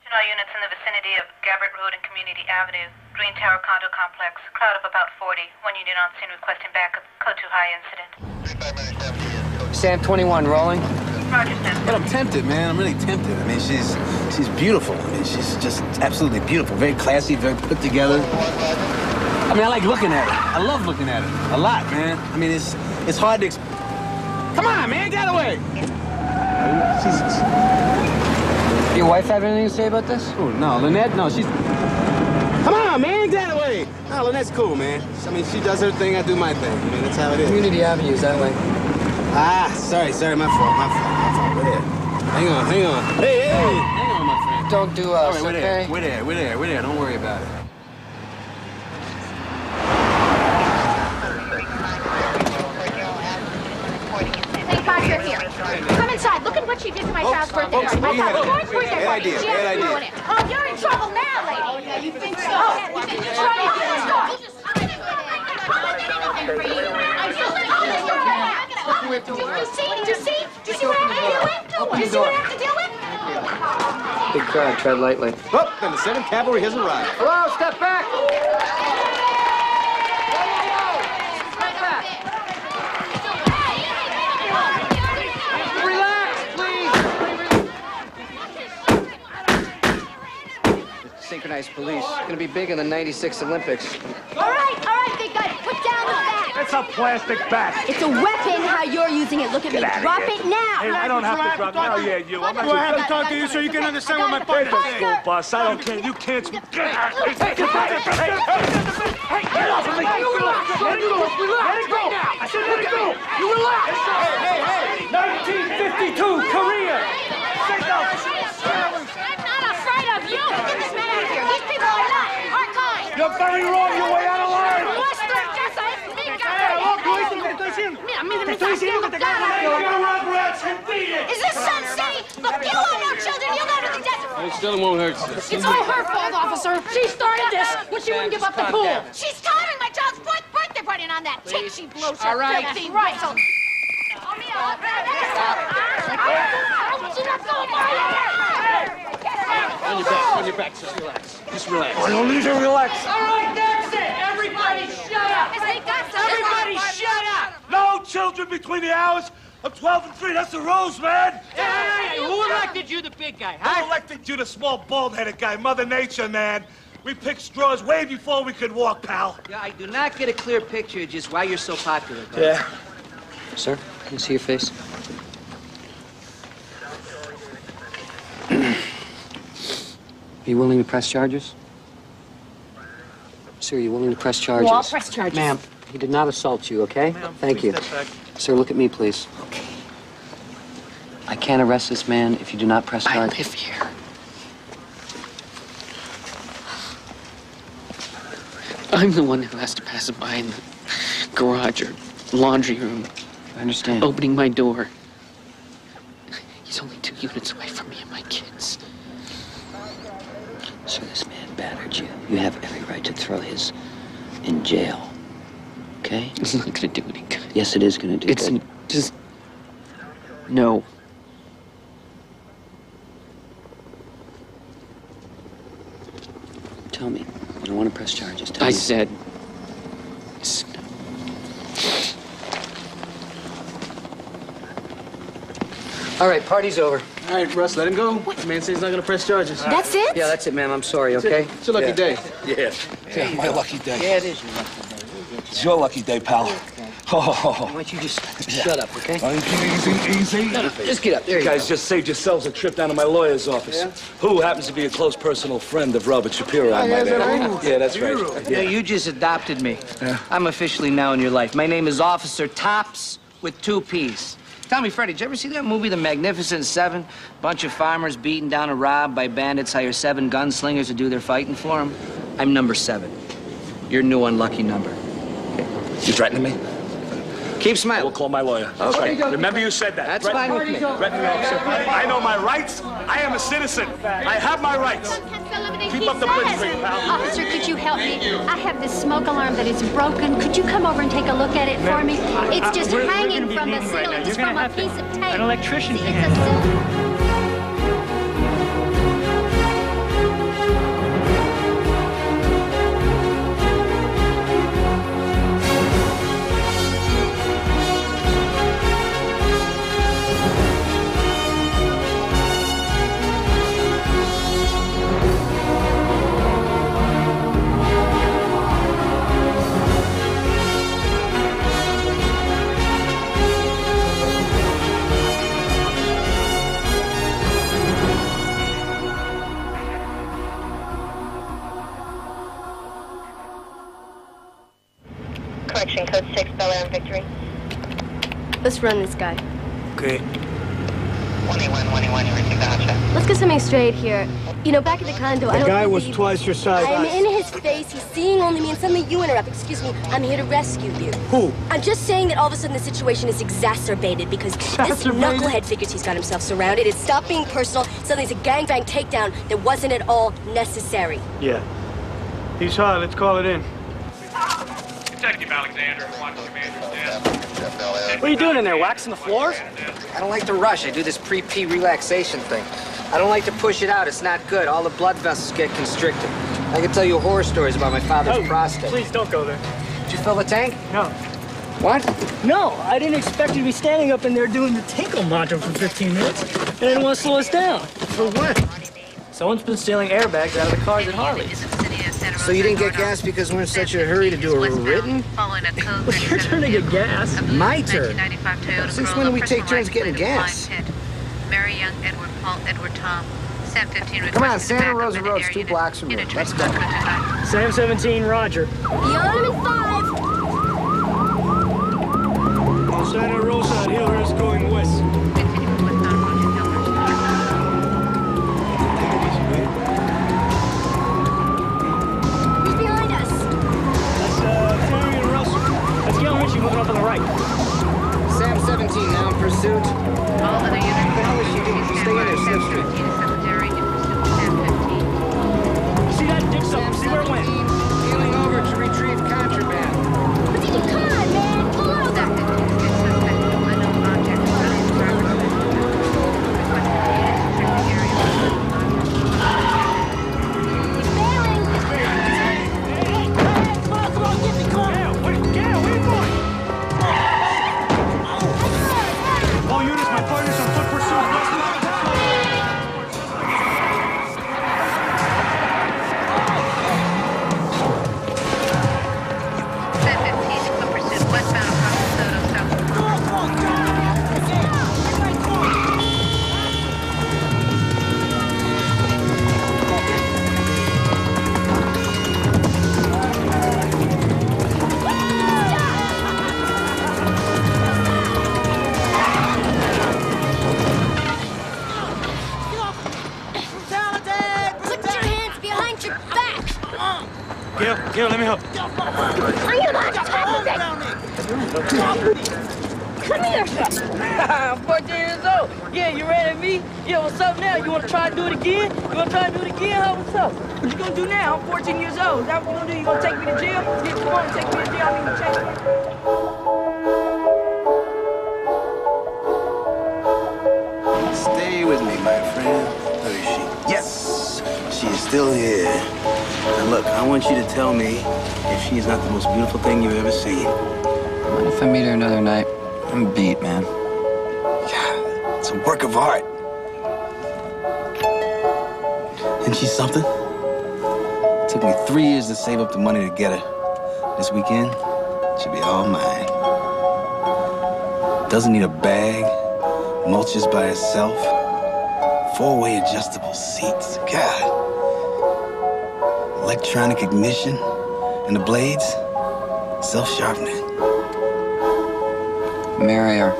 All units in the vicinity of Gabbert Road and Community Avenue, Green Tower Condo Complex, crowd of about 40. One unit on scene requesting backup. Code 2 high incident. Sam 21 rolling. Roger, Sam. But I'm tempted, man. I'm really tempted. I mean, she's beautiful. I mean, she's just absolutely beautiful. Very classy, very put together. I mean, I like looking at her. I love looking at her. A lot, man. I mean, it's hard to Come on, man, get out of the way. Your wife have anything to say about this? Oh, no, Lynette, no, she's... Come on, man, get out of the way. No, Lynette's cool, man. I mean, she does her thing, I do my thing. I mean, that's how it is. Community Avenue is that way. Ah, sorry, my fault. We're there. Hang on. Hey, hang on, my friend. Don't do us, All right, okay? We're there. Don't worry about it. Thank God you're here. Come inside. Look at what she did to my child's birthday party. My child's birthday party. She has to ruin it. Oh, you're in trouble now, lady. Oh, yeah, you think so? You think you're trying to get us off? Do you see what I have to deal with? Do you see what I have to deal with? Big crowd, tread lightly. Oh, and the 7th Cavalry has arrived. Hello, step back! Synchronized police. Gonna be big in the '96 Olympics. All right, big guy. Put down the bat. It's a plastic bat. It's a weapon. How you're using it. Look at me. Drop it now. Hey, I don't have to drop now. Yeah, you. I'm Do I have to talk to you so you can understand what my point is? School bus. I don't care. You can't. Hey, get off of me. Relax. Let it go. I said let it go. You relax. Hey. 1952, Korea. Sit down. I'm not afraid of you. Get this man out of here. These people are not our kind. You're very wrong. You're way out of line. Is this Sun City? Look, you want no children. You'll go to the desert. It still won't hurt. It's all her fault, officer. She started this when she wouldn't give up the pool. She's timing my child's birthday party and on that chick she blows her filthy right. So... On your back, sir. Relax. Just relax. I don't need to relax. All right, that's it. Everybody shut up. Everybody shut up. No children between the hours of 12 and 3. That's the rules, man. Hey, who elected you the big guy, huh? Who elected you the small bald-headed guy? Mother Nature, man. We picked straws way before we could walk, pal. Yeah, I do not get a clear picture of just why you're so popular, buddy. Yeah. Sir, can you see your face? Are you willing to press charges? Sir, are you willing to press charges? Well, I'll press charges. Ma'am, he did not assault you, okay? Thank you. Sir, look at me, please. Okay. I can't arrest this man if you do not press charges. I live here. I'm the one who has to pass it by in the garage or laundry room. I understand. Opening my door. He's only 2 units away from me and my kids. Sir, this man battered you. You have every right to throw his in jail. Okay? It's not gonna do any good. Yes, it is gonna do It's good. just... No. Tell me. You don't want to press charges. Tell I me. said... All right, party's over. All right, Russ, let him go. The man says he's not going to press charges. That's it? Yeah, that's it, ma'am. I'm sorry, okay? It's your lucky day. Yeah, my lucky day. Yeah, it is your lucky day. It's your lucky day, pal. Why don't you just shut up, okay? Easy. No, just get up. There You you guys go. just saved yourselves a trip down to my lawyer's office. Who happens to be a close personal friend of Robert Shapiro, I might add. Yeah, that's right. Yeah, you just adopted me. I'm officially now in your life. My name is Officer Tops with 2 P's. Tell me, Freddie, did you ever see that movie, The Magnificent Seven? Bunch of farmers beaten down and robbed by bandits hire 7 gunslingers to do their fighting for them. I'm number 7. Your new unlucky number. You threatening me? Keep I smiling. will call my lawyer. That's right. Remember you said that. That's fine with me. Threaten me, officer. I know my rights. I am a citizen. I have my rights. Keep up the blitzkrieg, says, pal. Officer, could you help me? I have this smoke alarm that is broken. Could you come over and take a look at it for me? It's just hanging from the ceiling. It's from a piece of tape. An electrician See, can it's a handle it. silver... Victory. Let's run this guy. Okay. 21, you received the hot shot. Let's get something straight here. You know, back at the condo, I The don't guy was believe- twice your size. I'm in his face, he's seeing only me, and suddenly you interrupt. Excuse me, I'm here to rescue you. Who? I'm just saying that all of a sudden the situation is exacerbated because this knucklehead figures he's got himself surrounded. It stopped being personal. Suddenly it's a gangbang takedown that wasn't at all necessary. Yeah. He's hot. Let's call it in. Detective Alexander, watch commander's desk. What are you doing in there, waxing the floors? I don't like to rush. I do this pre-pee relaxation thing. I don't like to push it out. It's not good. All the blood vessels get constricted. I can tell you horror stories about my father's prostate. Please don't go there. Did you fill the tank? No. What? No, I didn't expect you to be standing up in there doing the tinkle mantra for 15 minutes. I didn't want to slow us down. For what? Someone's been stealing airbags out of the cars at Harley's. So you didn't get gas because we're in such a hurry to do a written? Following a code Well, your turn to get gas. My turn? 1995 Toyota Since Corolla, when do we take personal turns license getting plate of gas? Blind Pit. Mary Young, Edward Paul, Edward Tom. Sam 15 Come on, requesting Santa backup Rosa in the Road's area 2 unit. blocks from here. Unit Let's response go. to tonight. Sam 17, Roger. Beyond him in 5. Santa Rosa at Hillhurst going west. Continue with westbound approaching Hillhurst. Who's behind us? That's Terry and Russell. That's Gail Ritchie moving up on the right. Sam 17 now in pursuit. All other units. What the hell is she doing? She's staying there, Sam Slip Street. 15 is secondary in pursuit of Sam 15. See that dick Sam something? See where it went? 17, heeling over to retrieve contraband. What did you come on, man? Pull over. Sam 15 is good suspect. Unknown object. Unknown driver's license. Requesting the unit to check the area. He's bailing. All units, my partner's on foot pursuit. Sam 15 in foot pursuit westbound across the Soto South. Put your hands behind your back. Gail, let me help. Bring him on top of it. Come here. I'm 14 years old. Yeah, you ran at me? Yeah, what's up now? You want to try to do it again? You want to try to do it again? Huh? What's up? What you going to do now? I'm 14 years old. Is that what you going to do? You going to take me to jail? Yeah, come on, take me to jail. I need to check you. Stay with me, my friend. Where is she? Yes, she is still here. And look, I want you to tell me if she is not the most beautiful thing you've ever seen. What if I meet her another night? I'm beat, man. Yeah, it's a work of art. Isn't she something? It took me 3 years to save up the money to get her. This weekend, she'll be all mine. Doesn't need a bag, mulches by herself, 4-way adjustable seats. God. Electronic ignition, and the blades, self-sharpening. Marry her.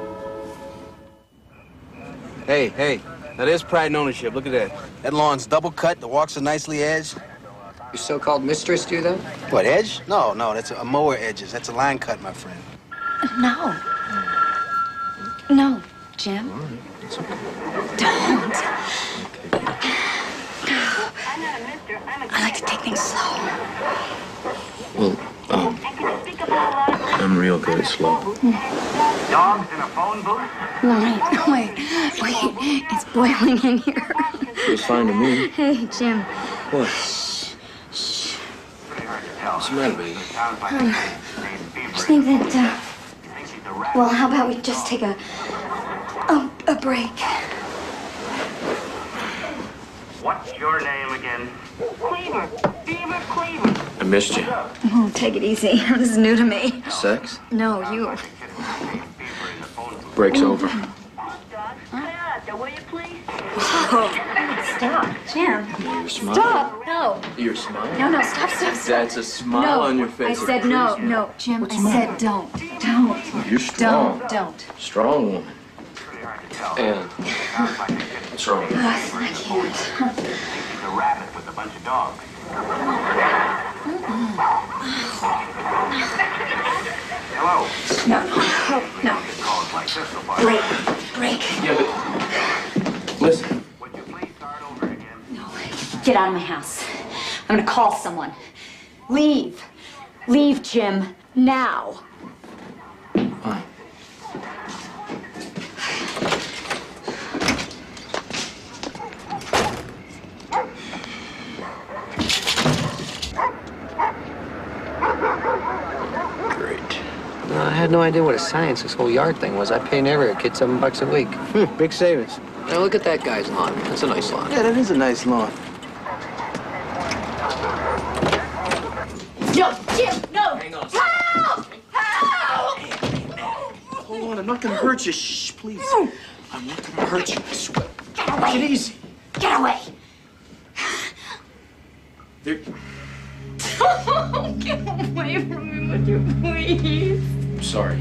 Hey, now there's pride and ownership. Look at that. That lawn's double cut, the walks are nicely edged. Your so-called mistress do that? What, edge? No, that's a mower edges. That's a line cut, my friend. No. No, Jim. Don't. I like to take things slow. Well, I'm real good at slow. Dogs in a phone booth? Wait. It's boiling in here. Feels fine to me. Hey, Jim. What? What's the matter, baby? I just think that, well, how about we just take a break? What's your name again? Cleaver. Beaver Cleaver. I missed you. Oh, take it easy. This is new to me. Sex? No, you. Break's over. Will you please? Oh, stop. Jim. You're smiling. Stop. No. You're smiling. No, stop. That's a smile on your face. I said no, Jim. What's I said don't. You're strong. Don't. Strong woman. And what's wrong with you? I can't. He's a rabbit with a bunch of dogs. Hello. No. Calls like this so far. Break. Yeah, but listen. Would you please start over again? No. Get out of my house. I'm gonna call someone. Leave. Leave, Jim. Now. Fine. I had no idea what a science this whole yard thing was. I pay neighborhood kid $7 a week. Big savings. Now look at that guy's lawn. That's a nice lawn. Yeah, that is a nice lawn. No, Jim, no! Hang on. Help! Help! Hold on, I'm not gonna hurt you. Shh, please. I'm not gonna hurt you, I swear. Get away! Take it easy. Get away! There... Get away from me, would you please? I'm sorry.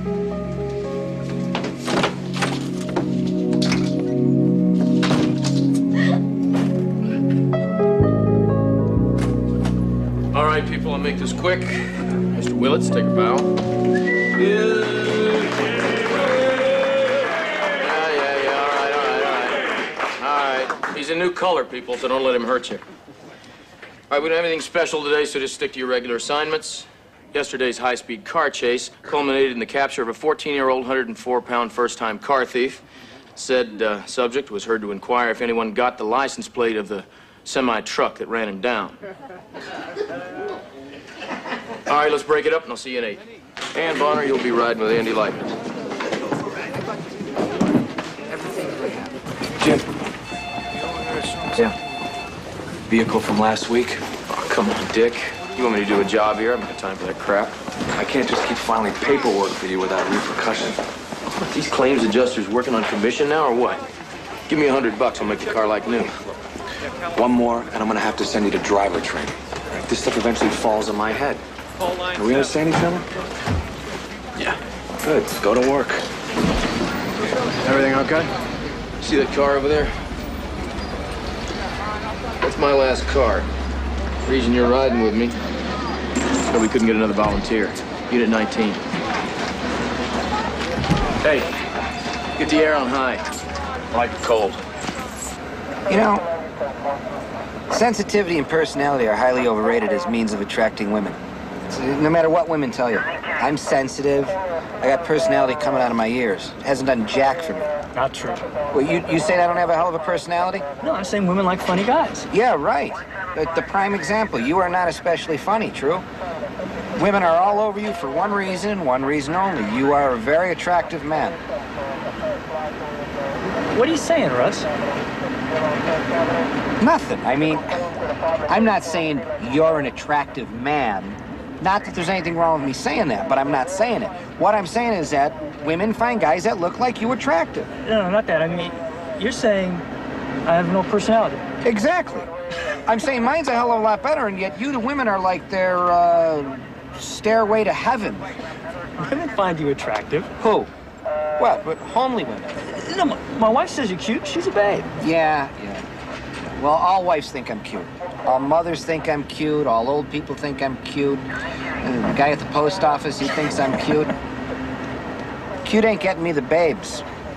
All right, people, I'll make this quick. Mr. Willits, take a bow. Yeah, all right. He's a new color, people, so don't let him hurt you. All right, we don't have anything special today, so just stick to your regular assignments. Yesterday's high-speed car chase culminated in the capture of a 14-year-old, 104-pound first-time car thief. Said subject was heard to inquire if anyone got the license plate of the semi-truck that ran him down. All right, let's break it up, and I'll see you at 8. Ann Bonner, you'll be riding with Andy Lightman. Jim. Yeah. Vehicle from last week. Oh, come on, Dick. You want me to do a job here? I haven't got time for that crap. I can't just keep filing paperwork for you without repercussion. What, these claims adjusters working on commission now, or what? Give me $100, I'll make the car like new. One more, and I'm gonna have to send you to driver training. This stuff eventually falls on my head. Do we understand each other? Yeah. Good. Go to work. Everything okay? See that car over there? That's my last car. Reason you're riding with me. So we couldn't get another volunteer. Unit 19. Hey, get the air on high. I like it cold. You know, sensitivity and personality are highly overrated as means of attracting women. No matter what women tell you. I'm sensitive. I got personality coming out of my ears. It hasn't done jack for me. Not true. Well, you say I don't have a hell of a personality? No, I'm saying women like funny guys. Yeah, right. The prime example. You are not especially funny, true? Women are all over you for one reason only. You are a very attractive man. What are you saying, Russ? Nothing. I mean, I'm not saying you're an attractive man. Not that there's anything wrong with me saying that, but I'm not saying it. What I'm saying is that women find guys that look like you attractive. No, not that. I mean, you're saying I have no personality. Exactly. I'm saying mine's a hell of a lot better, and yet you to women are like their, stairway to heaven. Women find you attractive. Who? What? But homely women. No, my wife says you're cute. She's a babe. Yeah. Well, all wives think I'm cute. All mothers think I'm cute. All old people think I'm cute. And the guy at the post office, he thinks I'm cute. Cute ain't getting me the babes.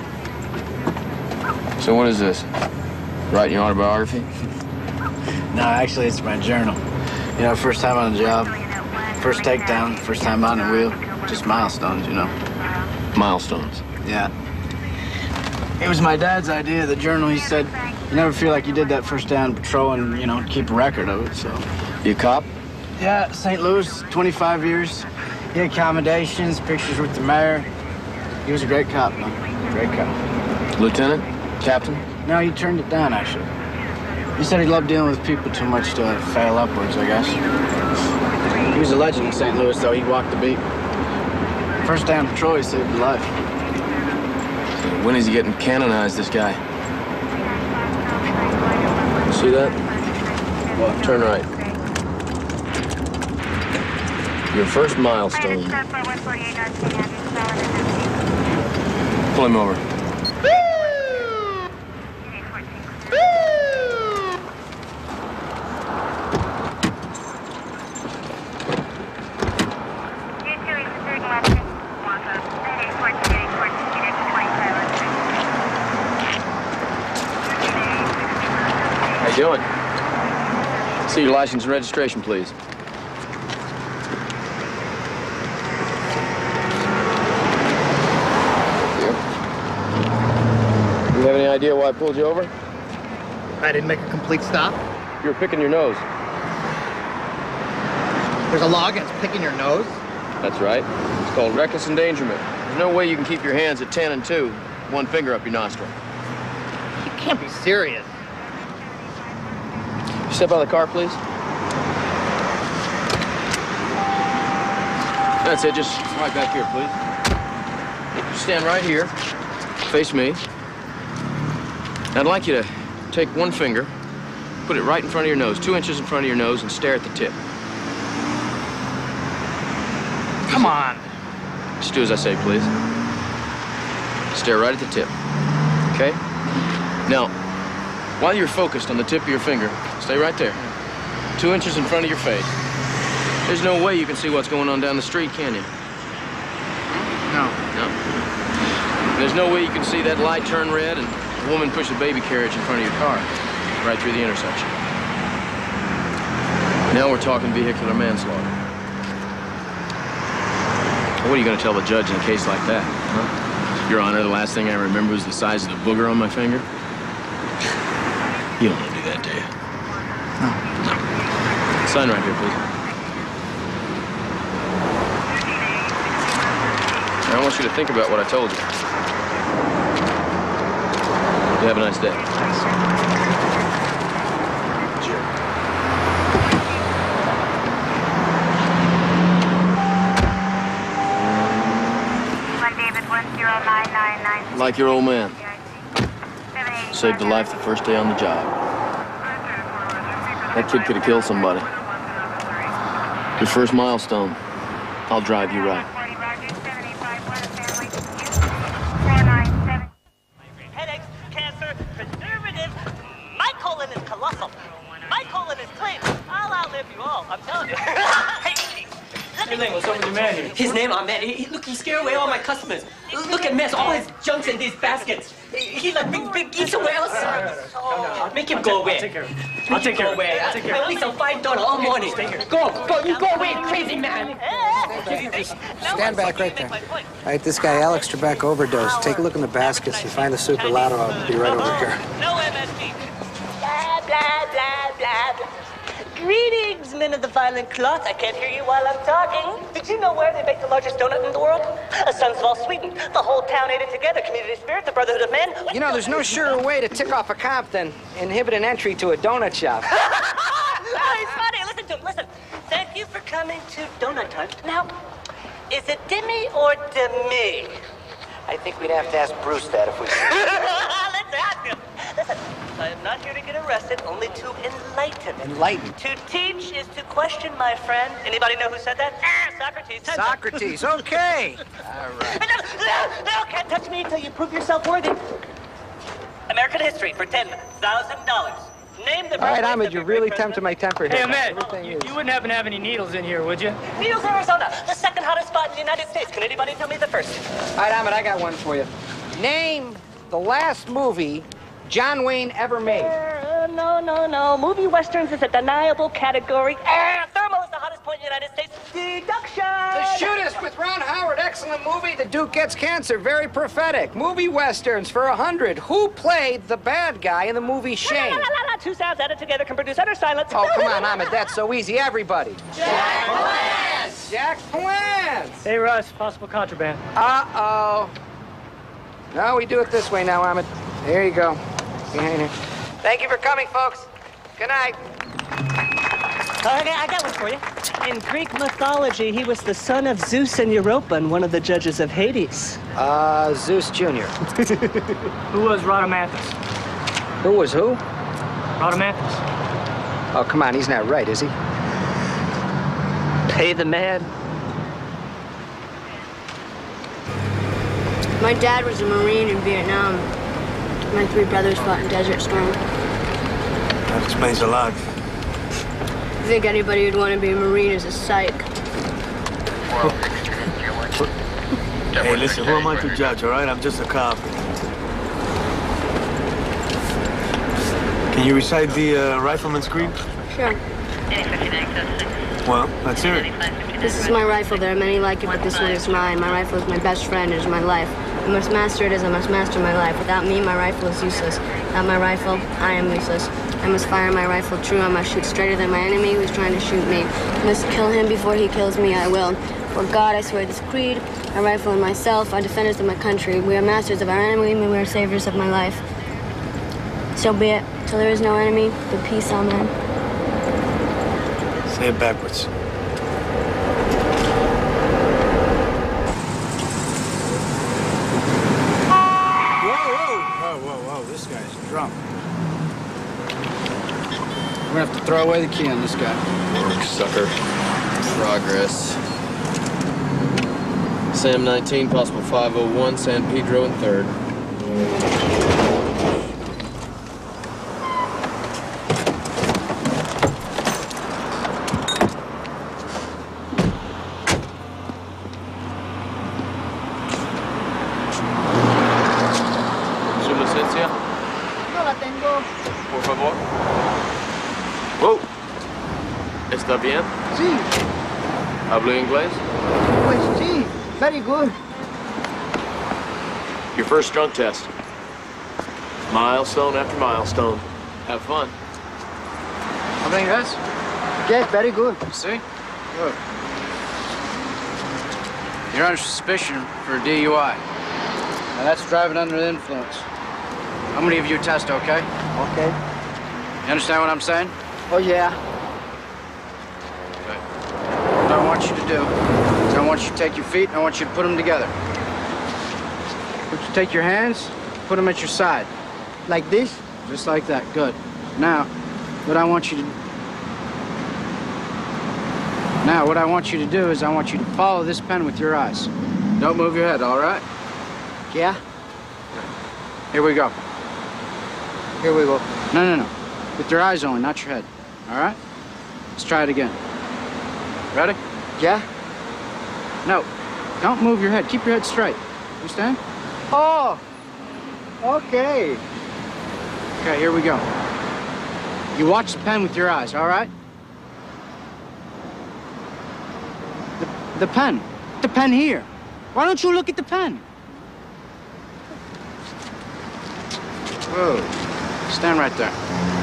So what is this? Writing your autobiography? No, actually, it's my journal. You know, first time on the job, first takedown, first time on the wheel. Just milestones, you know. Milestones? Yeah. It was my dad's idea, the journal. He said, you never feel like you did that first day on patrol and, you know, keep a record of it, so. You a cop? Yeah, St. Louis, 25 years. He had accommodations, pictures with the mayor. He was a great cop, man. Great cop. Lieutenant? Captain? No, he turned it down, actually. He said he loved dealing with people too much to fail upwards, I guess. He was a legend in St. Louis, though. He walked the beat. First day on patrol, he saved your life. When is he getting canonized, this guy? See that? Well, turn right. Your first milestone. Pull him over. How you doing? See your license and registration, please. You have any idea why I pulled you over? I didn't make a complete stop. You were picking your nose. There's a law against picking your nose? That's right. It's called reckless endangerment. There's no way you can keep your hands at 10 and 2, one finger up your nostril. You can't be serious. Step out of the car, please. That's it. Just right back here, please. Stand right here. Face me. I'd like you to take one finger, put it right in front of your nose, 2 inches in front of your nose, and stare at the tip. Come on. Just do as I say, please. Stare right at the tip. Okay? Now, while you're focused on the tip of your finger, stay right there. 2 inches in front of your face. There's no way you can see what's going on down the street, can you? No. No. There's no way you can see that light turn red and a woman push a baby carriage in front of your car, right through the intersection. Now we're talking vehicular manslaughter. What are you going to tell the judge in a case like that, huh? Your Honor, the last thing I remember was the size of the booger on my finger. You don't want to do that, do you? No. No. Sign right here, please. I want you to think about what I told you. You have a nice day. Sure. 1099. Like your old man. Saved a life the first day on the job. That kid could have killed somebody. Your first milestone. I'll drive you right. Headaches, cancer, preservatives. My colon is colossal. My colon is clean. I'll outlive you all. I'm telling you. Hey, Ling, what's up with your man here? His name, Ahmed. Look, he scared away all my customers. Look at mess, all his junk's in these baskets. He like big eat somewhere else. Oh, make him go away. I'll take care of it. I'll take care of it. I'll take care of it. I only sell $5 all morning. Go, you go away, crazy man. Stand back right there. All right, this guy, Alex Trebek, overdosed. Take a look in the baskets. You find the Superlato, I'll be right over here. No MSP. Blah, blah, blah, blah, blah. Greetings, men of the violent cloth. I can't hear you while I'm talking. Did you know where they make the largest donut in the world? Sundsvall, Sweden. The whole town ate it together. Community spirit, the brotherhood of men. You know, there's no surer way to tick off a cop than inhibit an entry to a donut shop. Oh, he's funny. Listen to him. Listen. Thank you for coming to Donut Time. Now, is it Demi or Demi? I think we'd have to ask Bruce that if we... Let's ask him. Listen, I am not here to get arrested, only to enlighten. Enlighten? To teach is to question, my friend. Anybody know who said that? Socrates. Socrates, okay. All right. No, can't touch me until you prove yourself worthy. American history for $10,000. Name the... All right, Ahmed, you're really tempting my temper here. Hey, Ahmed, you wouldn't happen to have any needles in here, would you? Needles, Arizona, the second hottest spot in the United States. Can anybody tell me the first? All right, Ahmed, I got one for you. Name the last movie John Wayne ever made. No. Movie westerns is a deniable category. Thermal is the hottest point in the United States. Deduction! The Shootist with Ron Howard. Excellent movie. The Duke Gets Cancer. Very prophetic. Movie westerns for 100. Who played the bad guy in the movie Shane? Two sounds added together can produce utter silence. Oh, come on, Ahmed. That's so easy. Everybody. Jack Palance! Jack Palance! Hey, Russ, possible contraband. Uh-oh. No, we do it this way now, Ahmed. There you go. Behind here. Thank you for coming, folks. Good night. I got one for you. In Greek mythology, he was the son of Zeus and Europa and one of the judges of Hades. Zeus Jr. Who was Rhadamanthus? Who was who? Rhodamanthes. Oh, come on, he's not right, is he? Pay the man. My dad was a Marine in Vietnam. My 3 brothers fought in Desert Storm. That explains a lot. I think anybody who'd want to be a Marine is a psych. Hey, listen, who am I to judge, all right? I'm just a cop. Can you recite the Rifleman's Creed? Sure. Well, let's hear it. This is my rifle. There are many like it, but this one is mine. My rifle is my best friend. It is my life. I must master it as I must master my life. Without me, my rifle is useless. Without my rifle, I am useless. I must fire my rifle true. I must shoot straighter than my enemy who is trying to shoot me. I must kill him before he kills me. I will. For God, I swear this creed, my rifle and myself are defenders of my country. We are masters of our enemy, and we are saviors of my life. So be it. Till there is no enemy, but peace, amen. Say it backwards. Whoa, this guy's drunk. We're gonna have to throw away the key on this guy. Work, sucker. Progress. Sam 19, possible 501, San Pedro and 3rd. ¿Su licencia? No la tengo. Por favor. Whoa. ¿Está bien? Sí, ¿Hablo inglés? pues sí. Very good. Your first drunk test. Milestone after milestone. Have fun. Everything good? Yes, very good. See? Good. You're under suspicion for a DUI. Now that's driving under the influence. I'm gonna give you a test, okay? Okay. You understand what I'm saying? Oh, yeah. Okay. What I want you to do is I want you to take your feet and I want you to put them together. Would you take your hands, put them at your side? Like this? Just like that, good. Now, what I want you to do is I want you to follow this pen with your eyes. Don't move your head, all right? Yeah. Here we go. Here we go. No. With your eyes only, not your head. All right? Let's try it again. Ready? Yeah. No. Don't move your head. Keep your head straight. Understand? Oh. Okay. Okay, here we go. You watch the pen with your eyes, all right? The pen. The pen here. Why don't you look at the pen? Whoa. Stand right there.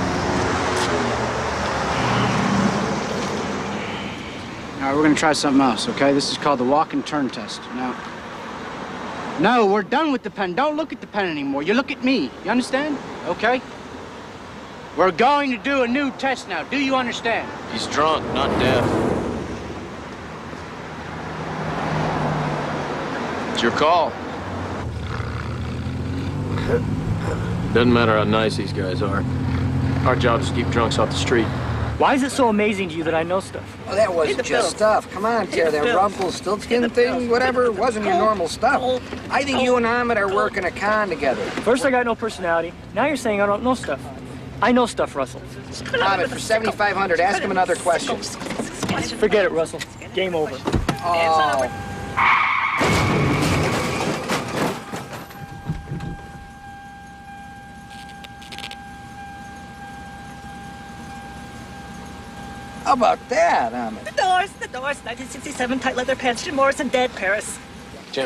All right, we're gonna try something else, okay? This is called the walk and turn test. Now, no, we're done with the pen. Don't look at the pen anymore. You look at me. You understand? Okay? We're going to do a new test now. Do you understand? He's drunk, not deaf. It's your call. Doesn't matter how nice these guys are. Our job is to keep drunks off the street. Why is it so amazing to you that I know stuff? Oh, that wasn't just stuff. Come on, Tara, that Rumpelstiltskin thing, whatever, it wasn't your normal stuff. I think you and Ahmed are working a con together. First I got no personality. Now you're saying I don't know stuff. I know stuff, Russell. Ahmed, for $7,500, ask him another question. Forget it, Russell. Game over. Oh. How about that, Ahmed? The doors, 1967, tight leather pants, Jim Morrison, dead, Paris. Jim.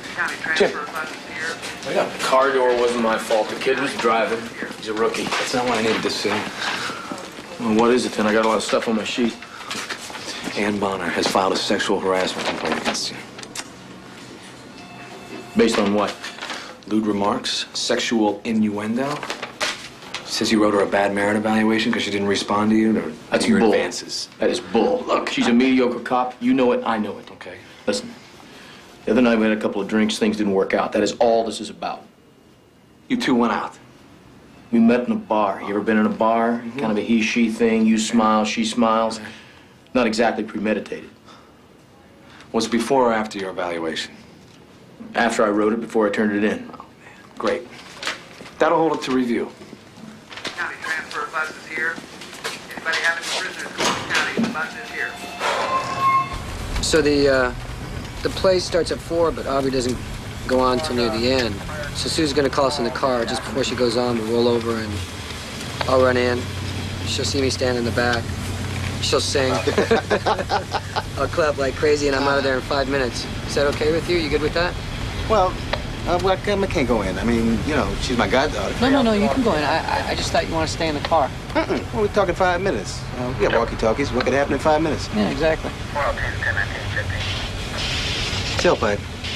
The car door wasn't my fault. The kid was driving. He's a rookie. That's not what I needed to see. Well, what is it then? I got a lot of stuff on my sheet. Ann Bonner has filed a sexual harassment complaint against you. Based on what? Lewd remarks, sexual innuendo. Says you wrote her a bad merit evaluation because she didn't respond to you, or That's your bull. advances. That is bull. Look, she's a mediocre cop. You know it. I know it. Okay. Listen. The other night we had a couple of drinks. Things didn't work out. That is all this is about. You two went out. We met in a bar. You ever been in a bar? Kind of a he-she thing. You smile, she smiles. Not exactly premeditated. Was it before or after your evaluation? After I wrote it, before I turned it in. Oh, man. Great. That'll hold it to review. County transfer buses here. Anybody have any prisoners going to county? The bus is here. So the play starts at 4, but Aubrey doesn't go on till near the end. So Sue's gonna call us in the car. Just before she goes on, we'll roll over and I'll run in. She'll see me stand in the back. She'll sing. I'll clap like crazy and I'm out of there in 5 minutes. Is that okay with you? You good with that? Well, I can't go in. I mean, you know, she's my goddaughter. No, you can go in. I just thought you want to stay in the car. Well, we're talking 5 minutes. We got walkie-talkies. What could happen in 5 minutes? Yeah, exactly. Tailpipe.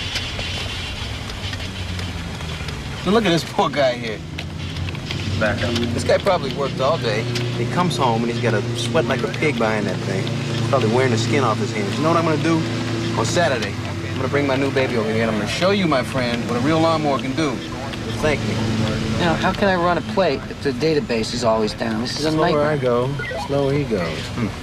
Now look at this poor guy here. Back up. This guy probably worked all day. He comes home and he's got to sweat like a pig behind that thing. Probably wearing the skin off his hands. You know what I'm going to do? On Saturday, I'm going to bring my new baby over here and I'm going to show you, my friend, what a real lawnmower can do. Thank me. You know, how can I run a plate if the database is always down? This is a nightmare. Slower I go, slower he goes.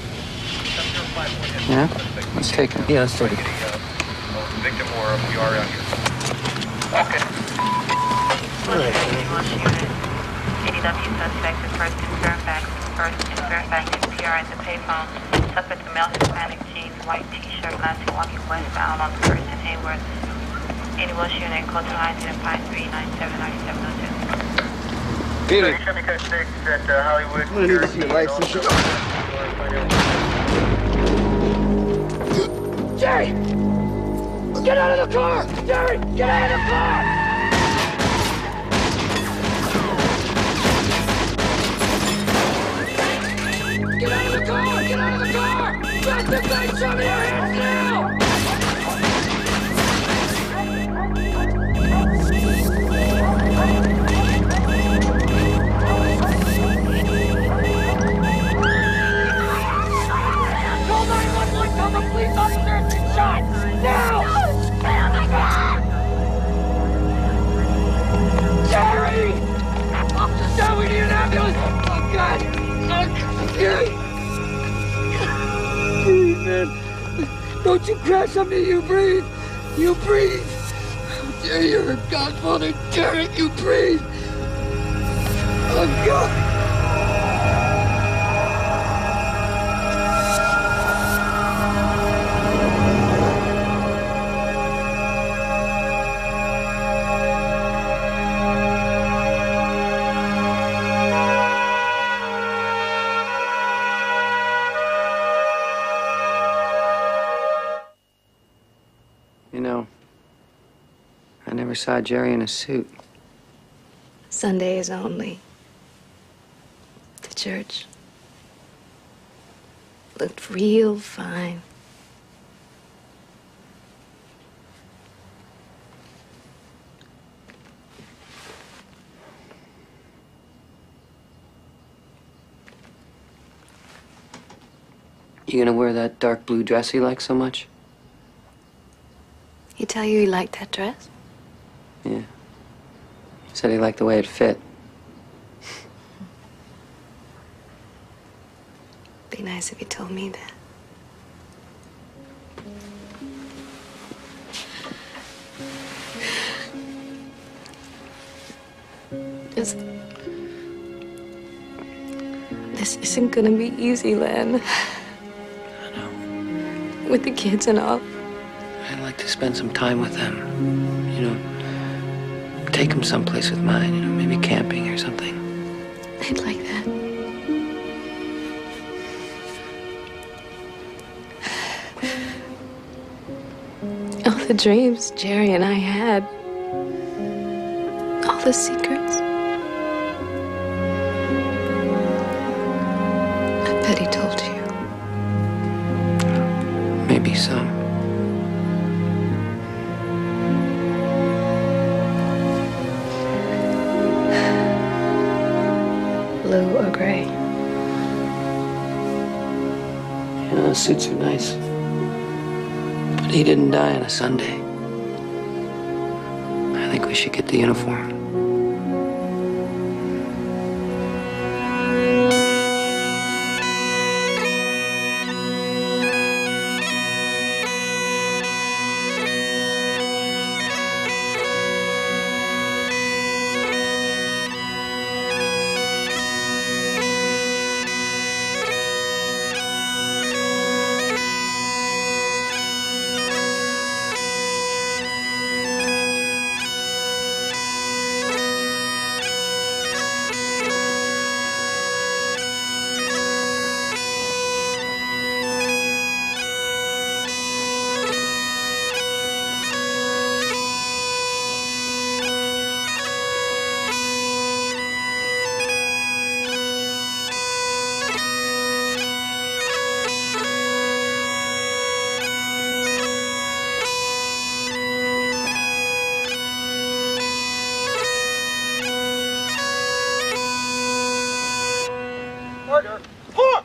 Yeah? Let's take him. Yeah, let's take it. Victim or we are out here. Okay. ADW suspect is first in Fairfax. First in Fairfax is PR at the payphone. Suspect, a male Hispanic jeans, white t-shirt, lasting walking westbound on First and Hayward. 81 unit, code to Hines and Pine 397-9702. Peter. Chemical 6 at Hollywood. I'm gonna need to see the lights and shit. Jerry! Get out of the car! Jerry, get out of the car! Get out of the car! Get out of the car! Drop the thing! Show me your hands now! Call 911! Tell the police officer has been shot! Now! Jerry! Officer, we need an ambulance! Oh, God! Jerry! Breathe, man. Don't you crash on me, you breathe! You breathe! Oh, Jerry, you're a godfather! Jerry, you breathe! Oh, God! You know, I never saw Jerry in a suit. Sundays only. The church looked real fine. You gonna wear that dark blue dress you like so much? He tell you he liked that dress? Yeah. Said he liked the way it fit. Be nice if he told me that. This isn't gonna be easy, Len. I know. With the kids and all. I'd like to spend some time with them. You know, take them someplace with mine, you know, maybe camping or something. I'd like that. All the dreams Jerry and I had. All the secrets. I bet he told you. Maybe some. Blue or gray? You know, the suits are nice. But he didn't die on a Sunday. I think we should get the uniform. partner. Huh!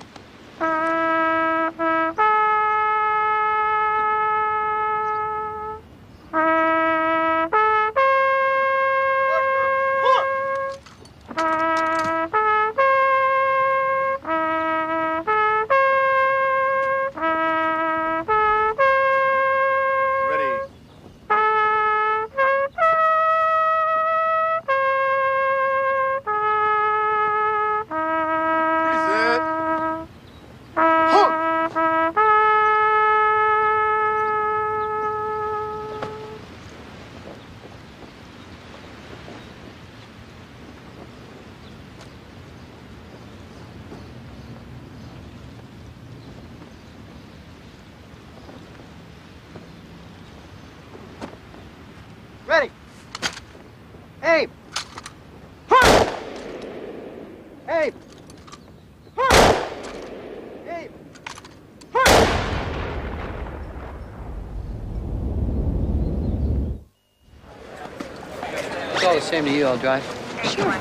Ready. Aim. Aim. Aim. It's all the same to you, I'll drive. Sure.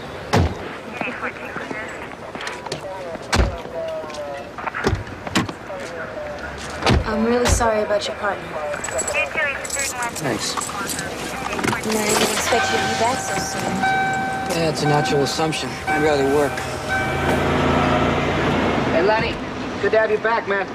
I'm really sorry about your partner. Thanks. I didn't expect you to be back so soon. Yeah, it's a natural assumption. I'd rather work. Hey, Lenny. Good to have you back, man.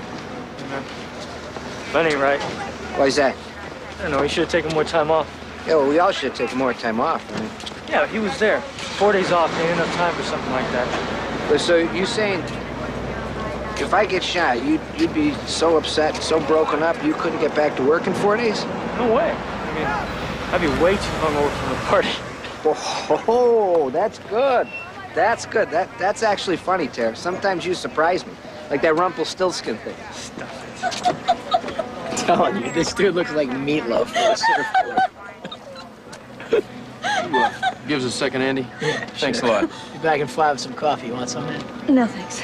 Lenny, right? Why's that? I don't know, he should have taken more time off. Yeah, well, we all should take more time off. I mean, Yeah, he was there. 4 days off, ain't enough time for something like that. but so you saying if I get shot, you'd be so upset, so broken up, you couldn't get back to work in 4 days? No way. I mean, I'd be way too hungover from the party. Oh, that's good. That's good. That's actually funny, Tara. Sometimes you surprise me. Like that Rumpelstiltskin thing. I'm telling you, this dude looks like meatloaf for a surfboard. Give us a second, Andy. Yeah, Thanks sure. a lot. Be back in 5 with some coffee. You want some, man? No, thanks.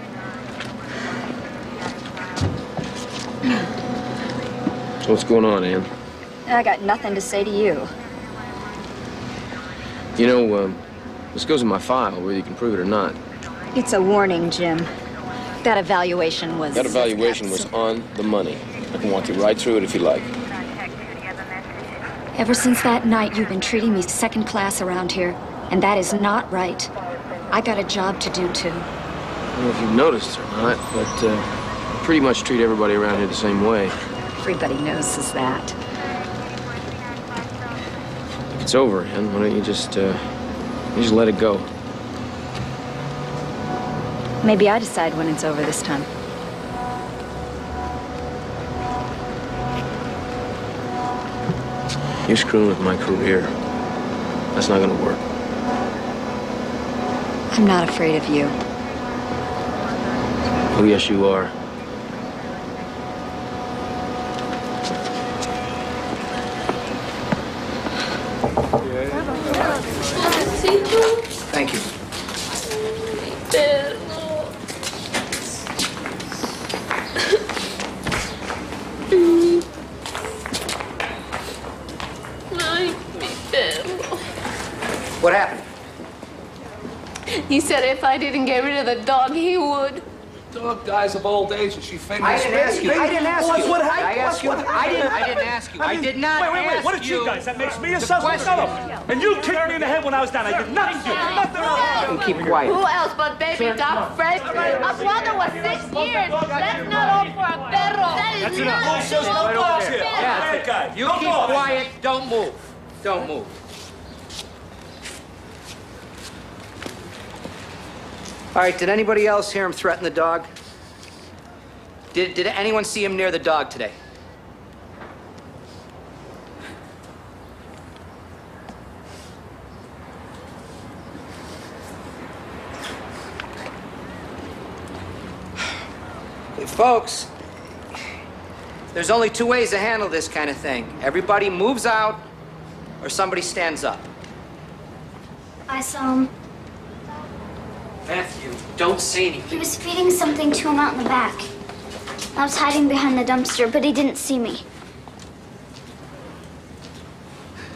So what's going on, Ann? I got nothing to say to you. You know, this goes in my file, whether you can prove it or not. It's a warning, Jim. That evaluation was... That evaluation was on the money. I can walk you right through it if you like. Ever since that night, you've been treating me second class around here, and that is not right. I got a job to do, too. I don't know if you've noticed or not, but I pretty much treat everybody around here the same way. Everybody notices that. If it's over, Ann, why don't you just let it go? Maybe I decide when it's over this time. You're screwing with my career. That's not gonna work. I'm not afraid of you. Oh, yes, you are. Thank you. What happened? He said if I didn't get rid of the dog, he would. Dog dies of old age and she fainted. I didn't ask you. I didn't ask you. What Did happened? I ask you? I didn't ask you. I did not ask What did you guys? That makes me a suspect. question. And you kicked me in the head when I was down. I did nothing to you. Nothing. Keep quiet. Who else but baby Doc Fresh? My brother was 6 years. That's not all for a perro. That is not all for a perro. You keep quiet. Don't move. Don't move. All right, did anybody else hear him threaten the dog? Did anyone see him near the dog today? Hey, folks, there's only 2 ways to handle this kind of thing. Everybody moves out, or somebody stands up. I saw him. Matthew, don't say anything. He was feeding something to him out in the back. I was hiding behind the dumpster, but he didn't see me.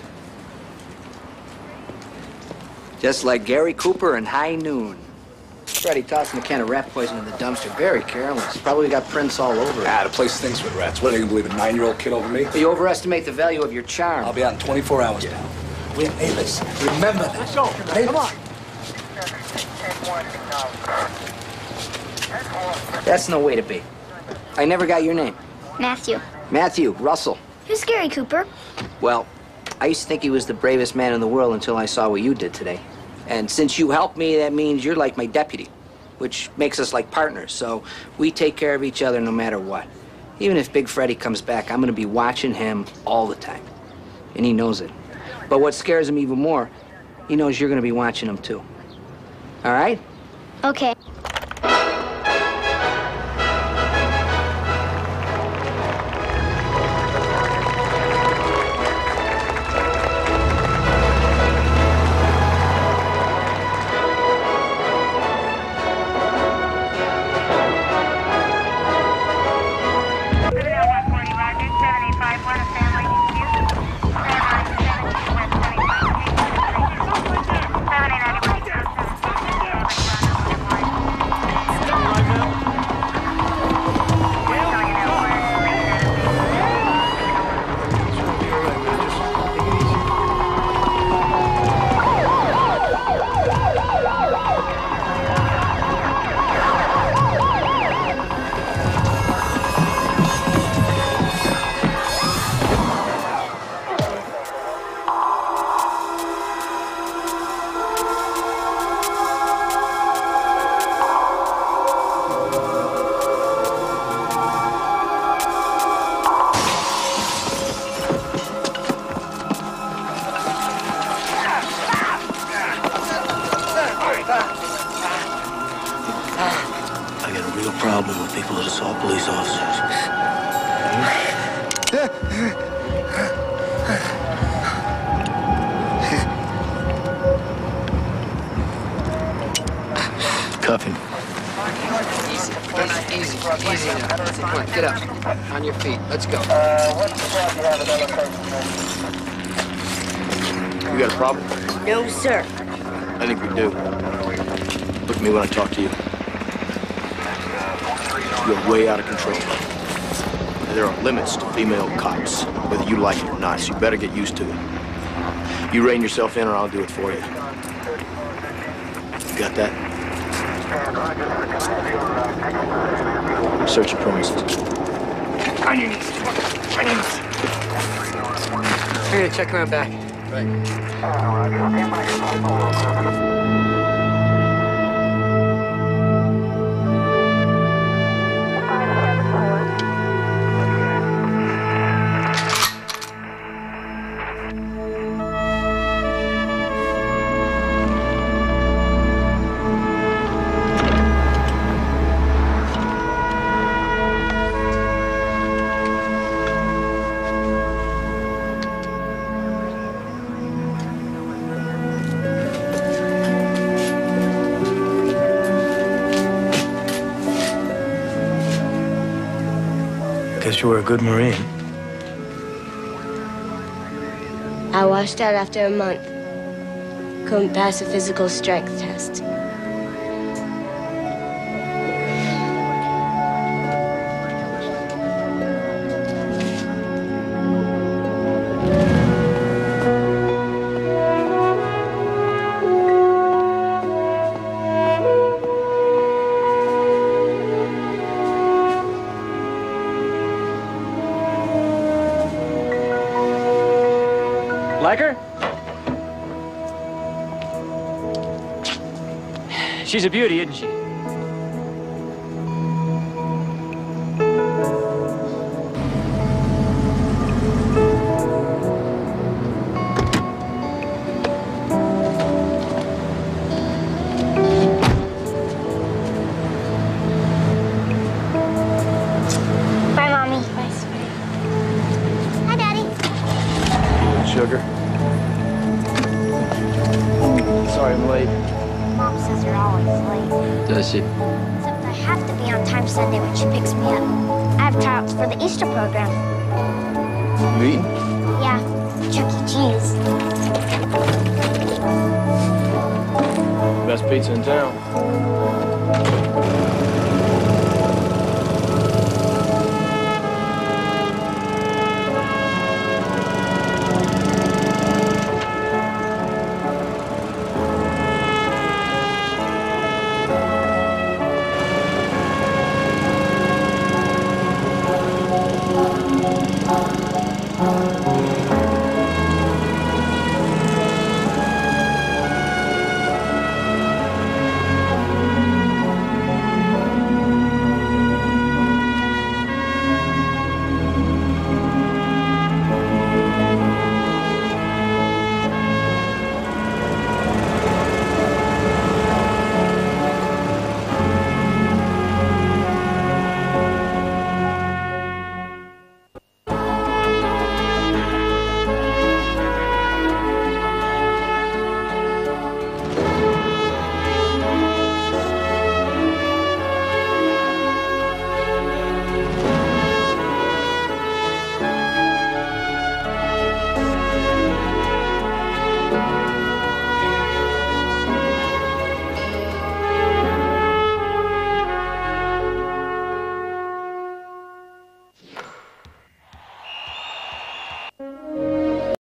Just like Gary Cooper and High Noon. Freddie tossing a can of rat poison in the dumpster. Very careless. Probably got prints all over it. Ah, the place stinks with rats. What, are they gonna believe a 9-year-old kid over me? You overestimate the value of your charm. I'll be out in 24 hours now. Wait, hey, listen. Remember that. Let's go. Hey, Come on. That's no way to be. I never got your name. Matthew. Matthew Russell. Who's Gary Cooper? Well, I used to think he was the bravest man in the world until I saw what you did today. And since you helped me, that means you're like my deputy, which makes us like partners. So we take care of each other no matter what. Even if Big Freddie comes back, I'm gonna be watching him all the time. And he knows it. But what scares him even more, he knows you're gonna be watching him too. All right? Okay. I got a real problem with people that assault police officers. Cuff him. Easy now. Come on, get up. On your feet. Let's go. You got a problem? No, sir. I think we do. Look at me when I talk to you. You're way out of control. There are limits to female cops, whether you like it or not, so you better get used to it. You rein yourself in or I'll do it for you. You got that? Search your premises. On your knees. On your knees. I'm gonna check around back. Right. Guess you were a good Marine. I washed out after a month. Couldn't pass a physical strength test. Like her? She's a beauty, isn't she? Bye, Mommy. Bye, sweetie. Hi, Daddy. Sugar. Sorry I'm late. Mom says you're always late. Does she? Except I have to be on time Sunday when she picks me up. I have tryouts for the Easter program. Meeting? Yeah, Chuck E. Cheese. Best pizza in town.